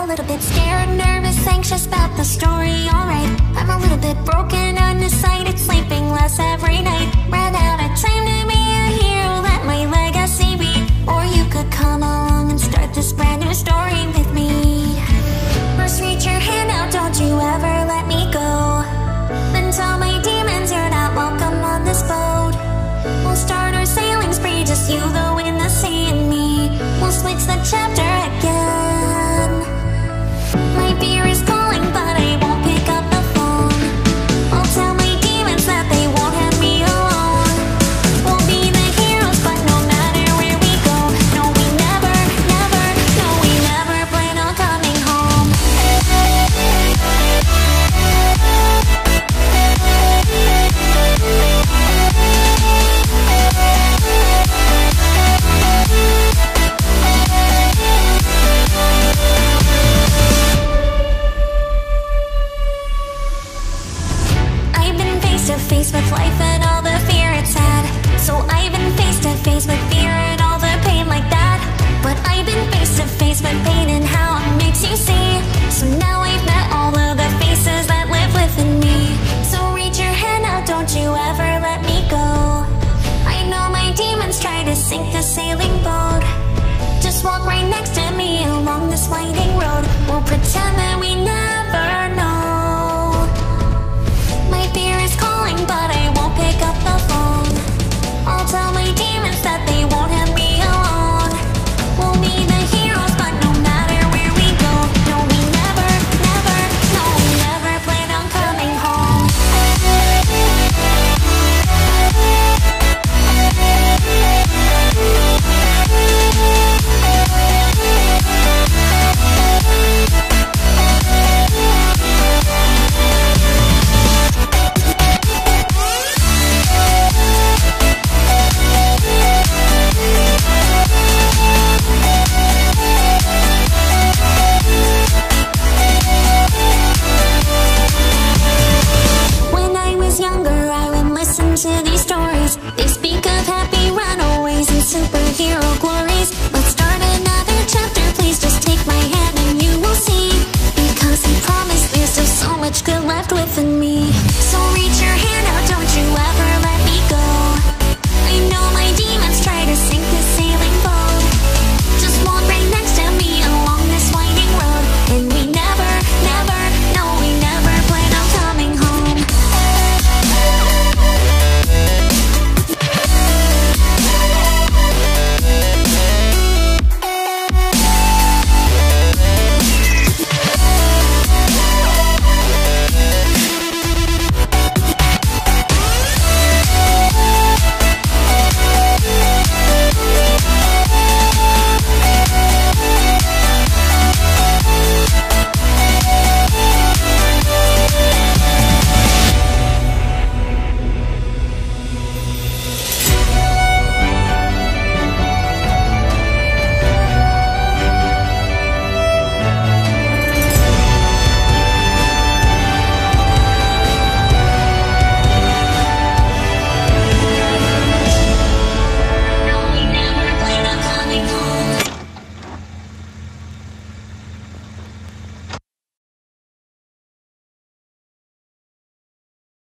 little bit scared, nervous, anxious about the story, alright. I'm a little bit broken, undecided, sleeping less every night. Ran out of time to be a hero, let my legacy be. Or you could come along and start this brand new story with me. First reach your hand out, don't you ever let me go. Then tell my demons you're not welcome on this boat. We'll start our sailing spree, just you, the wind, the sea, and me. We'll switch the chapter again. My fear is calling, but I won't pick up the phone. I'll tell my demons that they won't have me alone. We'll be the heroes, but no matter where we go, no, we never, never, no, we never plan on coming home. I've been face to face with life and all the fear it's had. So I've been face to face with fear and all the pain like that. But I've been face to face with pain and how it makes you see. So now I've met all of the faces that live within me. So reach your hand out, don't you ever let me go. I know my demons try to sink the sailing boat. Just walk right next to me along this winding road. We'll pretend that we never know. My fear is calling, but I won't pick up the phone. I'll tell my demons that they won't have me alone. We'll be the heroes, but no matter where we go, no, we never, never, no, we never plan on coming home. When I was younger, I would listen to these stories. They speak of happy runaways and super